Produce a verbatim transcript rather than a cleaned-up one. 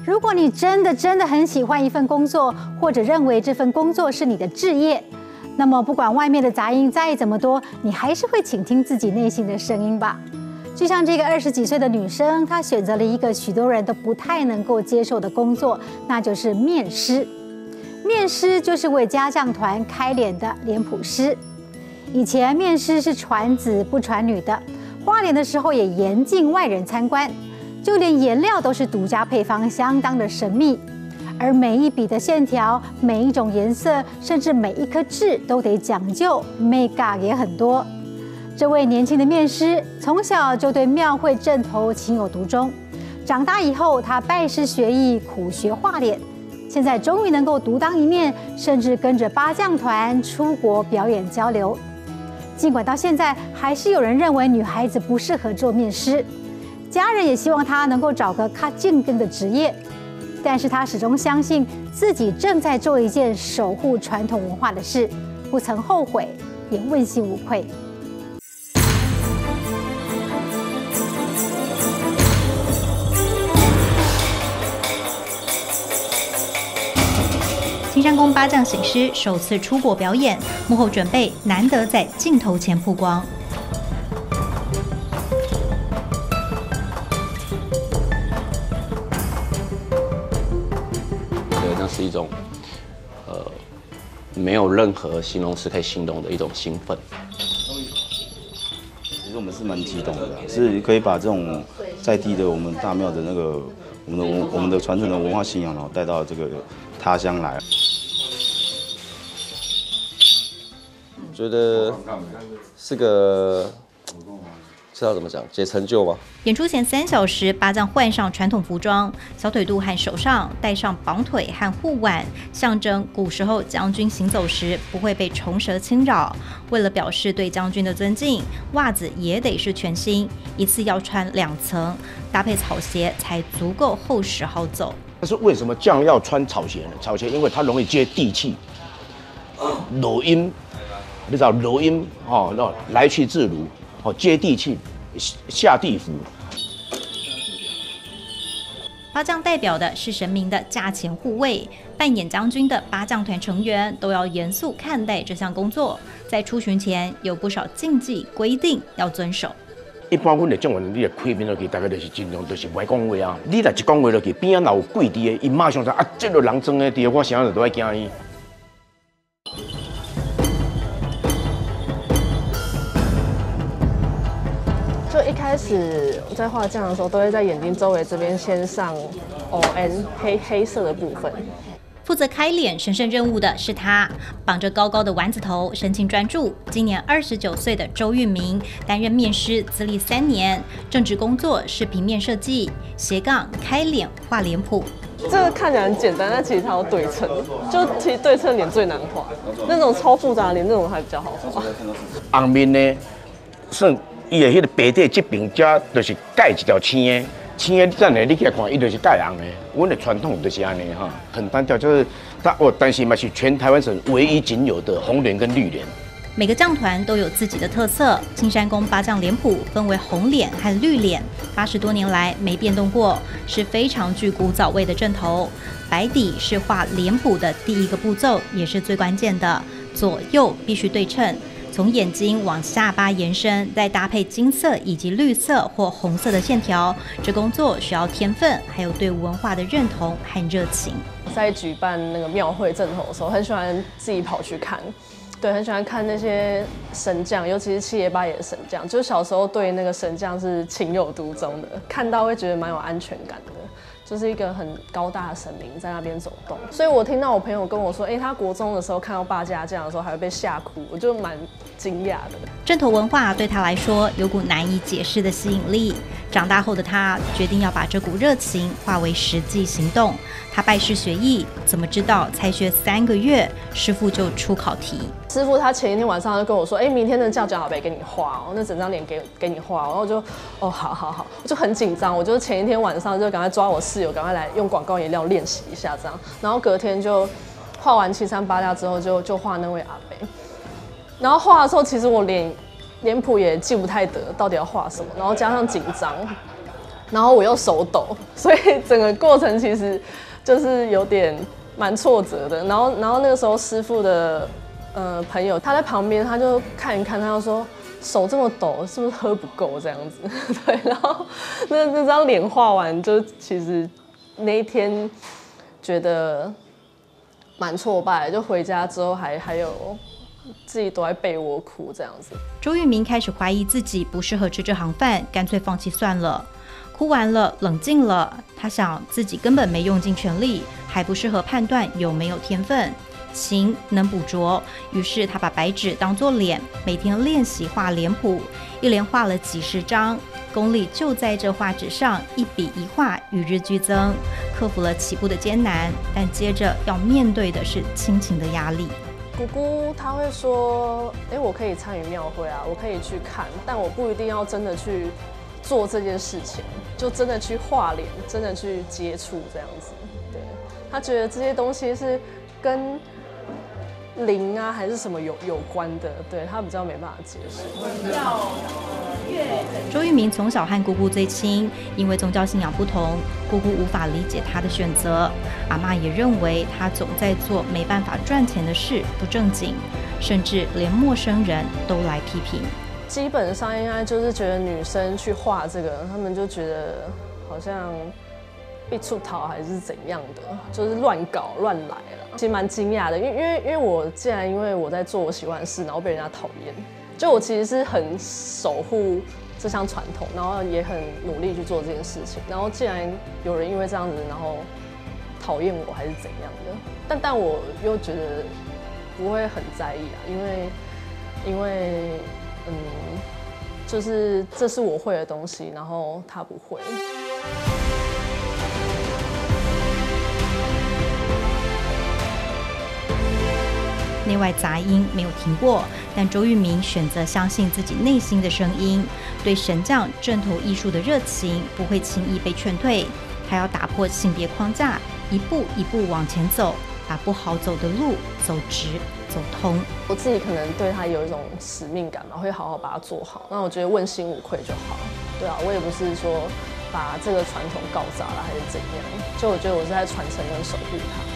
如果你真的真的很喜欢一份工作，或者认为这份工作是你的志业，那么不管外面的杂音再怎么多，你还是会倾听自己内心的声音吧。就像这个二十几岁的女生，她选择了一个许多人都不太能够接受的工作，那就是面师。面师就是为家将团开脸的脸谱师。以前面师是传子不传女的，花脸的时候也严禁外人参观。就连颜料都是独家配方，相当的神秘。而每一笔的线条、每一种颜色，甚至每一颗痣都得讲究，美感也很多。这位年轻的面师从小就对庙会阵头情有独钟，长大以后他拜师学艺，苦学画脸，现在终于能够独当一面，甚至跟着八将团出国表演交流。尽管到现在还是有人认为女孩子不适合做面师。家人也希望他能够找个他竞争的职业，但是他始终相信自己正在做一件守护传统文化的事，不曾后悔，也问心无愧。 青山宫八将醒狮首次出国表演，幕后准备难得在镜头前曝光。 那是一种，呃，没有任何形容词可以形容的一种兴奋。 其实我们是蛮激动的，是可以把这种在地的我们大庙的那个我们的文我们的传承的文化信仰，然后带到这个他乡来。 觉得是个。知道怎么讲解成就吗？ 演出前三小时，八将换上传统服装，小腿肚和手上戴上绑腿和护腕，象征古时候将军行走时不会被虫蛇侵扰。为了表示对将军的尊敬，袜子也得是全新，一次要穿两层，搭配草鞋才足够厚实好走。 但是为什么将要穿草鞋呢？草鞋因为它容易接地气，柔音，你知道柔音哦，那来去自如。哦，接地气，下地府。 八将代表的是神明的驾前护卫，扮演将军的八将团成员都要严肃看待这项工作，在出巡前有不少禁忌规定要遵守。 一般阮的将员，你的开面落去，大概就是尽量就是袂讲话啊。你若一讲话落去，边仔若有跪伫的，伊马上就啊，这个人装的伫，我啥子都爱惊伊。 就一开始在画酱的时候，都会在眼睛周围这边先上 O N 黑黑色的部分。 负责开脸神圣任务的是他，绑着高高的丸子头，神情专注。今年二十九岁的周运明担任面师，资历三年，正职工作是平面设计，斜杠开脸画脸谱。 这个看起来很简单，但其实它要对称，就其实对称脸最难画，那种超复杂的脸，那种还比较好画。 红面呢，算。伊的迄个白底这边，遮就是盖一条青的，青的咱的你起来看，伊就是盖红的。阮的传统就是安尼哈，很单调，就是它哦，但是嘛是全台湾省唯一仅有的红脸跟绿脸。 每个将团都有自己的特色，青山宫八将脸谱分为红脸和绿脸，八十多年来没变动过，是非常具古早味的阵头。白底是画脸谱的第一个步骤，也是最关键的，左右必须对称。从眼睛往下巴延伸，再搭配金色以及绿色或红色的线条，这工作需要天分，还有对文化的认同和热情。 在举办那个庙会阵头的时候，很喜欢自己跑去看，对，很喜欢看那些神将，尤其是七爷八爷的神将，就是小时候对那个神将是情有独钟的，看到会觉得蛮有安全感的。就是一个很高大的神明在那边走动，所以我听到我朋友跟我说，哎、欸，他国中的时候看到八家将的时候，还会被吓哭，我就蛮惊讶的。 阵头文化对他来说有股难以解释的吸引力。长大后的他决定要把这股热情化为实际行动。他拜师学艺，怎么知道才学三个月，师傅就出考题。 师傅他前一天晚上就跟我说，哎、欸，明天的将脚好背给你画哦，那整张脸给给你画，然后我就哦，好好好，我就很紧张，我就前一天晚上就赶快抓我室友，赶快来用广告颜料练习一下这样，然后隔天就画完七三八架之后就就画那位阿伯，然后画的时候其实我脸脸谱也记不太得到底要画什么，然后加上紧张。 然后我又手抖，所以整个过程其实就是有点蛮挫折的。然后，然后那个时候师傅的呃朋友他在旁边，他就看一看，他就说手这么抖，是不是喝不够这样子？对，然后那那张脸画完，就其实那一天觉得蛮挫败的，就回家之后还还有自己躲在被窝哭这样子。 周渝民开始怀疑自己不适合吃这行饭，干脆放弃算了。哭完了，冷静了，他想自己根本没用尽全力，还不适合判断有没有天分，勤能补拙。于是他把白纸当作脸，每天练习画脸谱，一连画了几十张，功力就在这画纸上一笔一画与日俱增，克服了起步的艰难，但接着要面对的是亲情的压力。 姑姑她会说：“哎，我可以参与庙会啊，我可以去看，但我不一定要真的去做这件事情，就真的去画脸，真的去接触这样子。”对，她觉得这些东西是跟灵啊还是什么有有关的，对她比较没办法接受。 周渝民从小和姑姑最亲，因为宗教信仰不同，姑姑无法理解他的选择。阿嬷也认为他总在做没办法赚钱的事，不正经，甚至连陌生人都来批评。 基本上应该就是觉得女生去画这个，他们就觉得好像被出逃还是怎样的，就是乱搞乱来了。其实蛮惊讶的，因为因为因为我既然因为我在做我喜欢的事，然后被人家讨厌，就我其实是很守护这项传统，然后也很努力去做这件事情。然后既然有人因为这样子，然后讨厌我还是怎样的，但但我又觉得不会很在意啊，因为因为嗯，就是这是我会的东西，然后他不会。 内外杂音没有停过，但周渝民选择相信自己内心的声音，对神将正头艺术的热情不会轻易被劝退。他要打破性别框架，一步一步往前走，把不好走的路走直走通。 我自己可能对他有一种使命感嘛，会好好把它做好。那我觉得问心无愧就好。对啊，我也不是说把这个传统搞砸了还是怎样，就我觉得我是在传承跟守护它。